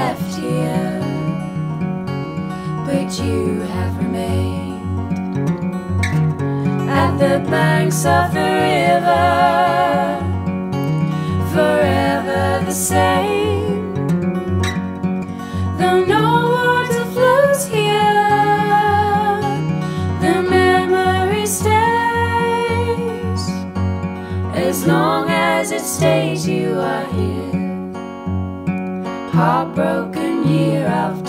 left here, but you have remained at the banks of the river, forever the same. Though no water flows here, the memory stays. As long as it stays, you are here. Heartbroken year of